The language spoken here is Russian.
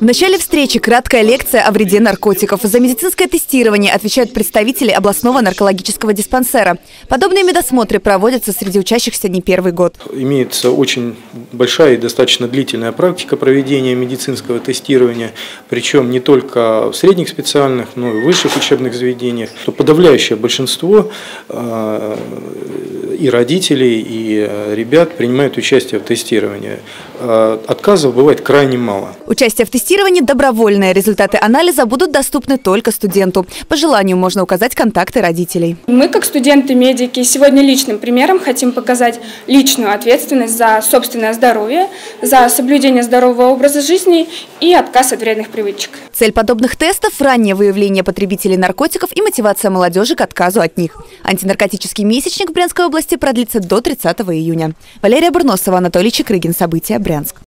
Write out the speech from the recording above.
В начале встречи краткая лекция о вреде наркотиков. За медицинское тестирование отвечают представители областного наркологического диспансера. Подобные медосмотры проводятся среди учащихся не первый год. Имеется очень большая и достаточно длительная практика проведения медицинского тестирования, причем не только в средних специальных, но и в высших учебных заведениях. Подавляющее большинство и родителей, и ребят принимают участие в тестировании. Отказов бывает крайне мало. Участие в тестировании добровольное. Результаты анализа будут доступны только студенту. По желанию можно указать контакты родителей. Мы, как студенты-медики, сегодня личным примером хотим показать личную ответственность за собственное здоровье, за соблюдение здорового образа жизни и отказ от вредных привычек. Цель подобных тестов – раннее выявление потребителей наркотиков и мотивация молодежи к отказу от них. Антинаркотический месячник в Брянской области продлится до 30 июня. Валерия Бурносова, Анатолий Чекрыгин. События. Брянск.